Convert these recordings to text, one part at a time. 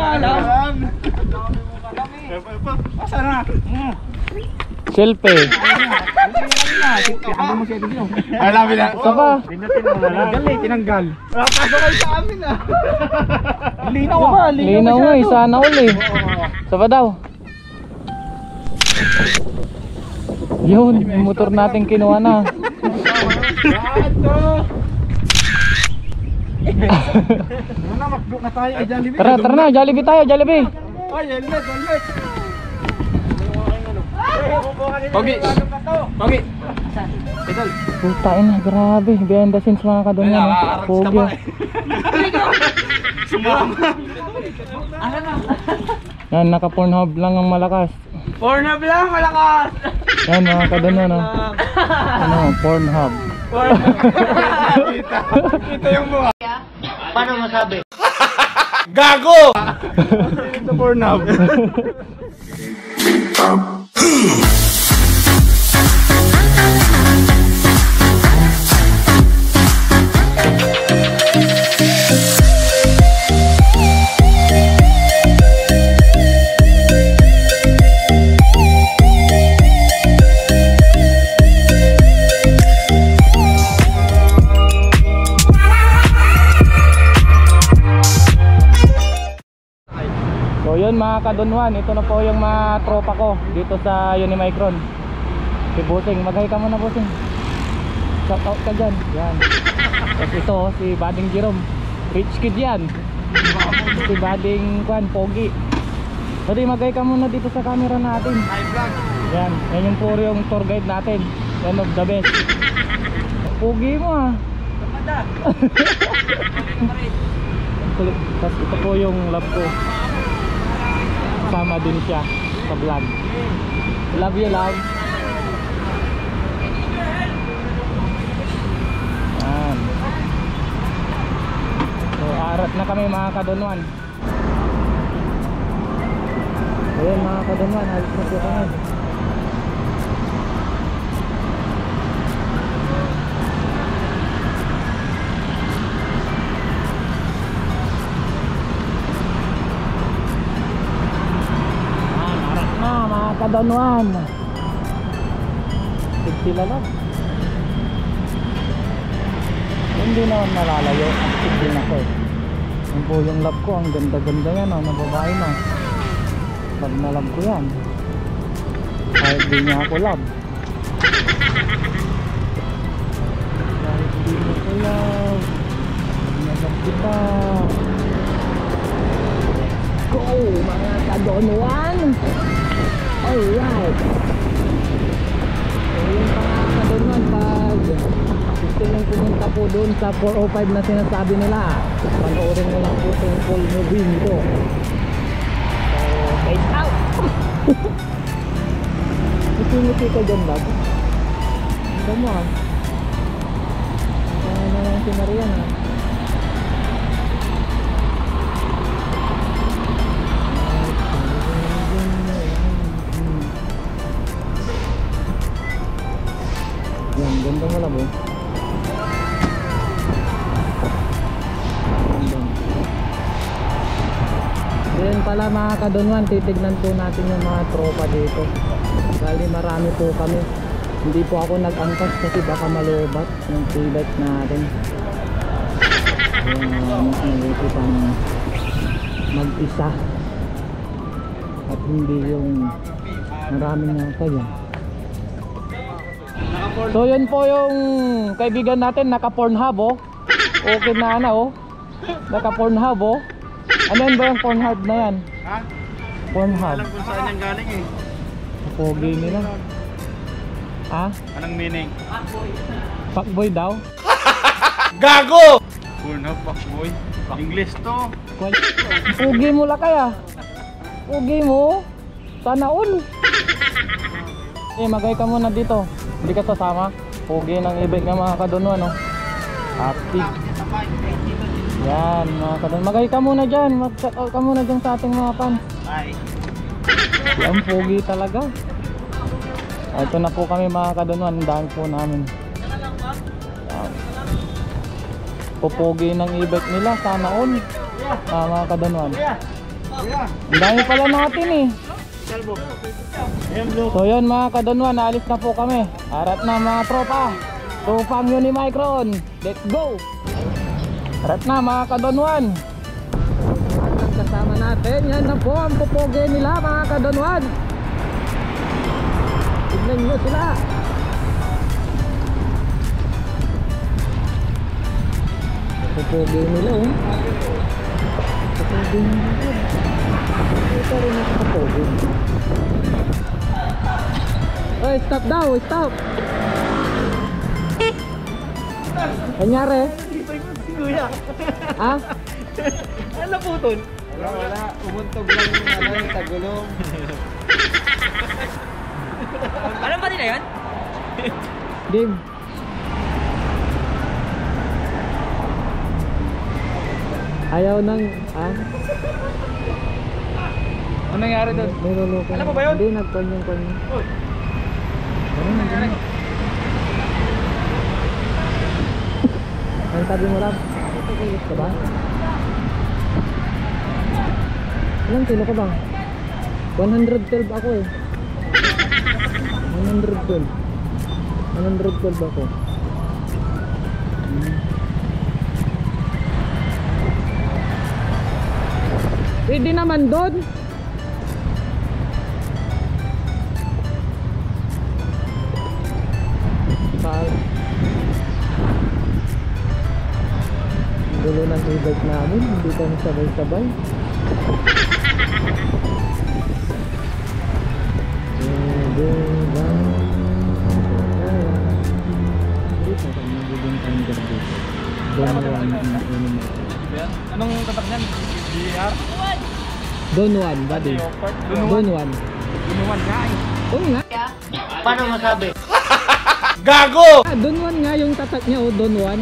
Asa na? Selfie. Ano mo siya dito? Alam mo na. Sapa? Tinanggal. Pasok kayo sa amin ah. Linaw ah. Linaw nga eh, sana uli. Sapa daw? Yun, yung motor natin kinuha na. Makbuk na tayo. Tara na, Jollibee tayo, Jollibee. Ay, helmet. Pogi. Idol. Putain na, grabe. Behind the scenes mga kadunyan. Pogi. Sumama. Yan, naka Pornhub lang ang malakas. Pornhub lang, malakas. Yan mga kadunyan. Ano, Pornhub. Kita yung mukha. Paano masabi? Gago! Sa Pornhub. So yun mga kadunwan, ito na po yung mga tropa ko dito sa Unimicron. Si Busing, mag-hi ka muna Busing. Shout out ka dyan. Yan. Tapos ito si Bading Jerome, rich kid yan. Si Bading Kwan, Pogi. So di mag-hi ka muna dito sa camera natin. Hi vlog. Yan, yan yung puro yung tour guide natin. One of the best. Pogi mo ah. Tapos ito po yung love ko. Sama din siya sa vlog. Love you, love. Yan. So arat na kami mga kadunwan. Ayan mga kadunwan, halos na po kami. Kadunwan. Sila lang. Hindi naman malalayo. Sigil na ko eh. Yan po yung love ko. Ang ganda-ganda yan oh, na babae na. Love na love ko yan. Kahit di niya ako love. Kahit di niya ako love. Nalove kita. Go mga kadunwan. Alright. So yung mga kadunwan, pag gusto nyo pumunta po doon sa 405 na sinasabi nila, panoorin mo lang po itong full movie nito. So guys out. Gusto ka dyan ba? Ito mo ah. Ano na lang si Marian ah. Yan, ganda mo lang eh. Then pala mga kadunwan, titignan po natin yung mga tropa dito. Bali marami po kami. Hindi po ako nag-angkas kasi baka malubat yung pre-bike natin. Mas maluti pang mag-isa. At hindi yung maraming nasa yan. So yun po yung kaibigan natin, naka Pornhub oh. Okay na na oh. Naka Pornhub oh. Ano yan ba yung Pornhub na yan? Ha? Pornhub. Alam kung saan yung galing eh. Pogi nila. Ha? Anong meaning? Fuckboy daw? Gago! Pornhub, fuckboy. English to. Pogi mo la kaya. Pogi mo. Sana all. Eh magay ka muna dito. Hindi ka sasama. Pogi ng ibig ng mga kadunwan no. Happy. Yan mga kadunwan. Magay ka muna dyan. Mag-check out ka muna dyan sa ating mga fans. Hi. Ang pogi talaga. Ito na po kami mga kadunwan. Ang dami po namin. Pupogi ng ibig nila. Sana all. Mga kadunwan. Ang dami pala natin eh. So yun mga kadonwan, naalis na po kami. Arat na mga tropa. Tupang Unimicron. Let's go! Arat na mga kadonwan. Kasama natin, yan na po ang pupoge nila mga kadonwan. Tignan nyo sila. Pupoge nila oh. Pupoge nila. Ito rin ang pupoge. Oy, stop daw, stop. Kanyari? Ha? Ano putol? Wala. Umuntog lang yung tagulong. Alam ba nila yan? Game. Ayaw nang, Ano nangyari doon? niluluko. Alam mo ba yun? Hindi, nagkonyong-konyong. Uy. Ano nangyari? Ang sabi mo lang, ito ka ba? Ilang kilo ka ba? 112 ako eh. 112. 112 ako. Pwede naman doon. Gulo ng e-bike namin, hindi kami sabay-sabay. Anong tatak niyan? DR? Don 1, buddy. Don 1. Inuwan nga eh. Oo nga. Paano masabi? Gago! Don 1 nga yung tatak niya, oh, Don 1.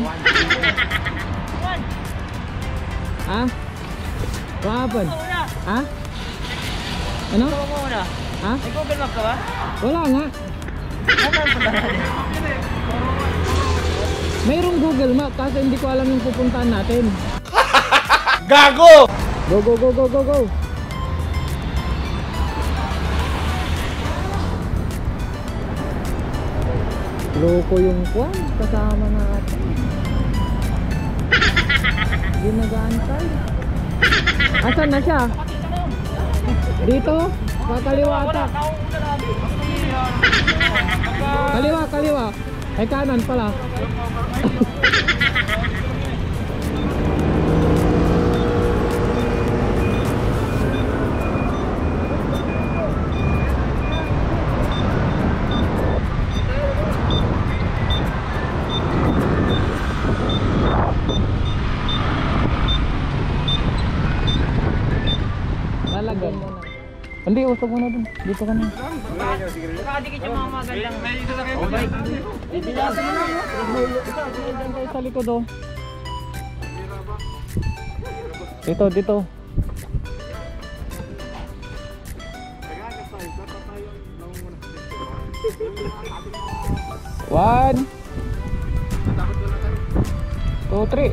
Ha? What happened? Ha? Ano? Ha? May Google Map ka ba? Wala nga. Mayroong Google Map kasi hindi ko alam yung pupuntahan natin. Gago! Go, go, go, go, go, go. Loko yung kwan, kasama natin. Hindi nag-aantay. Asan na siya? Dito? Kakaliwa ata. Kaliwa, kaliwa. Ay kanan pala. Lalagyan mo na. Hindi, usap mo na dun. Dito ka na. Nakadikit yung mga magandang. May isa na kayo. Diyan kayo sa likod oh. Dito, dito. One, 2, 3.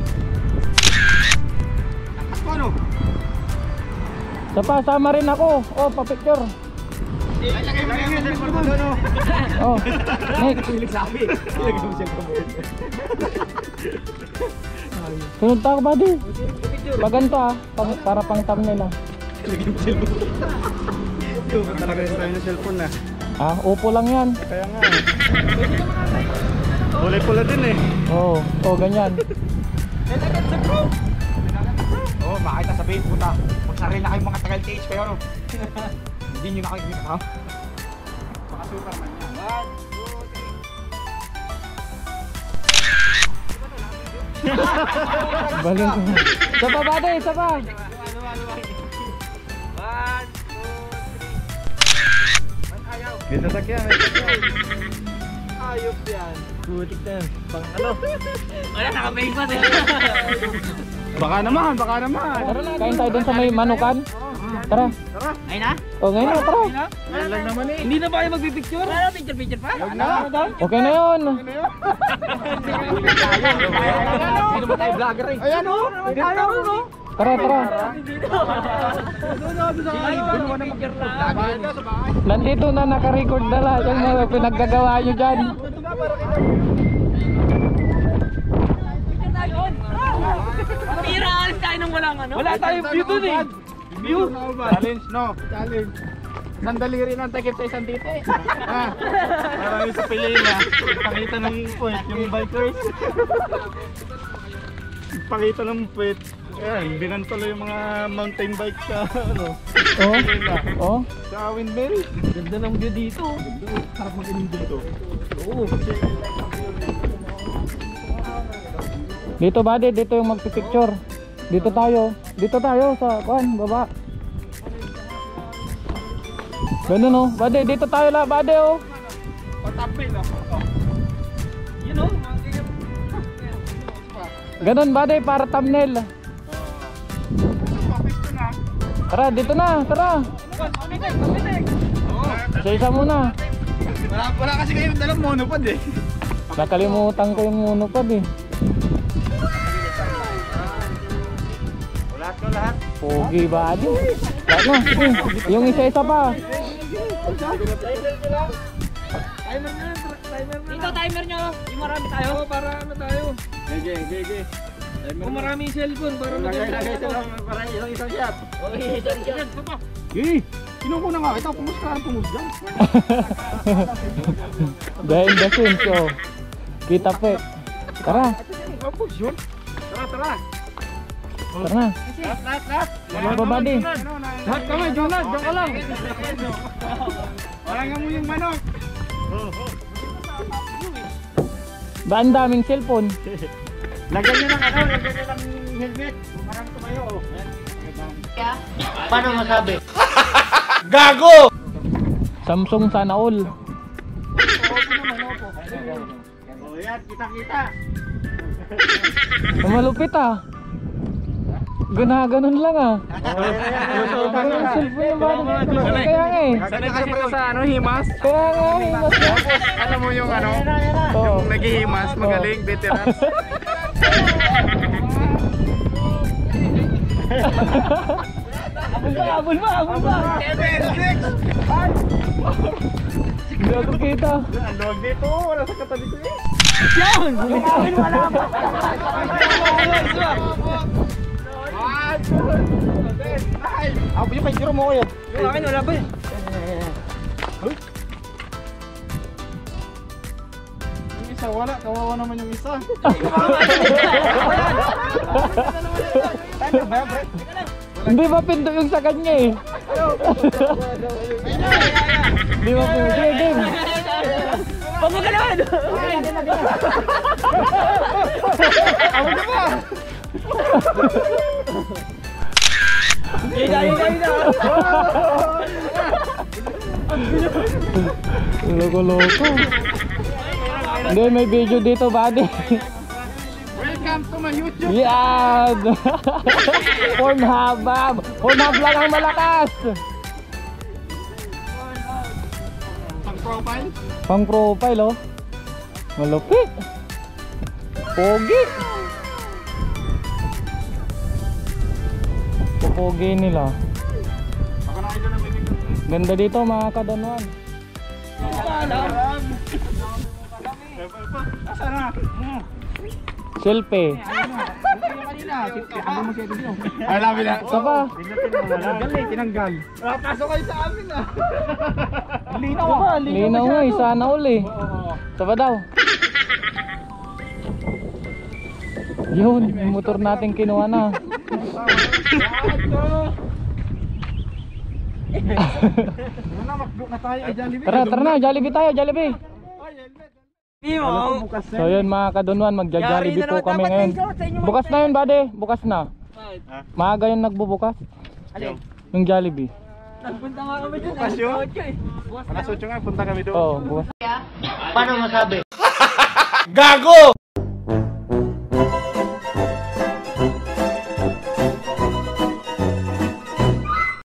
Ano? Sama rin ako. Oh, pa-picture. Lagay mo yung cellphone mo doon oh. Oh, next. Pilik sabi. Lagay mo yung cellphone mo. Sunod tayo, buddy. Pag ganito para pang thumbnail ah. Lagay mo yung cellphone. Yung talaga rin tayo ng cellphone na. Upo lang yan. Kaya nga eh. Kulay pula din eh. Oh, ganyan. Oo, makita sa Facebook ha. Magsarili na kayong mga tagal TH kayo no. Hindi nyo nakikita ha. Baka Superman yan. 1, 2, 3. Baling ko. Isa pa, buddy, isa pa. 1, 2, 3. May sasakyan, may sasakyan. Ayop yan. Putik na yan. Pang ano? Wala, naka-main pa din. Baka naman, baka naman. Tara na, kain tayo dun sa may manukan. Tara. Ay na? O ngayon na, tara. Ayun lang naman eh. Hindi na ba kayo magpipicture? Wala, picture pa? Huwag na. Okay na yun. Sino ba tayo vlogger eh? Ayan o, tayo no? Tara, tara. Nandito na naka-record na lahat yung mga pinaggagawa nyo dyan. Pira, alis tayo nang walang ano. Wala tayong view dun eh. View. Challenge, no? Challenge. Sandali rin ang takip sa isang titi. Marami sa pilila. Pakita ng puwet yung bikers. Pakita ng puwet. Ayan, binantalo yung mga mountain bike sa ano. Oh? Oh? Sa windmill. Ganda ng view dito. Harap mag-inim dito. Oo. Dito buddy, dito yung magpipicture. Dito tayo sa baba. Ganun oh, buddy, dito tayo la buddy oh. Patapin ah. You know, Ganun buddy, para thumbnail. Tara, dito na, tara. Isa-isa muna. Wala kasi kayong dalang monopod eh. Nakalimutan ko yung monopod eh. Lahat ko lahat. Pogi buddy. Lahat na, sige. Yung isa-isa pa. dito timer nyo. Yung marami tayo. Para ano tayo? Gege. Kung maraming cellphone para lagay sila para yung isang shot. Isang shot. Sino ko na nga kita pumusga dyan. Dahil the scenes oh. Kita pe. Tara. Tara. Tara na. Lahat. Ano ba buddy? Lahat kami, diyan ka lang. Walang mo yung manok. Ba ang daming cellphone? Lagyan nyo ng helmet. Parang tumayo. Paano masabi? Samsung sana all. Oh, yan, kita. Malupit ah. Ganun lang ah. Ganun cellphone yung buddy. Kaya nga eh. Sanay kasi sa himas. Kaya nga himas na. Alam mo yung ano? Oo. Yung naghihimas, magaling, veterans. Abol ba? Hindi ako kita. Ang log dito, wala sa katabi ko eh. Ako yung picture mo ko yun. Yung akin wala ba eh. Yung isa wala, kawawa naman yung isa. Hindi ba pindo yung sa kanya eh. Hindi ba pindo. Sige, game. Huwag mo galawan. Ako na ba? Loko-loko. Hindi, may video dito buddy. Welcome to my YouTube. Yan! Pornhub! Pornhub lang ang malakas! Pang profile. Pang profile oh. Malupit. Pogi. Pogi nila. Ako na kayo na bibig. Ganda dito mga kadonwan. Asa na? Selfie. Ay, labi na. Isa pa. Tinanggal. Pasok kayo sa amin ah. Linaw ba? Linaw nga eh. Sana uli. Isa pa daw. Yun. Yung motor natin kinuha na. Tara na. Jollibee tayo. Jollibee. So yun mga kadunwan, magja-Jollibee po kami ngayon. Bukas na yun buddy, bukas na. Maaga yun nagbubukas. Yung Jollibee. Nagpunta nga kami dun. Bukas yun? Alas 8 nga, punta kami doon. Oo, bukas. Paano masabi?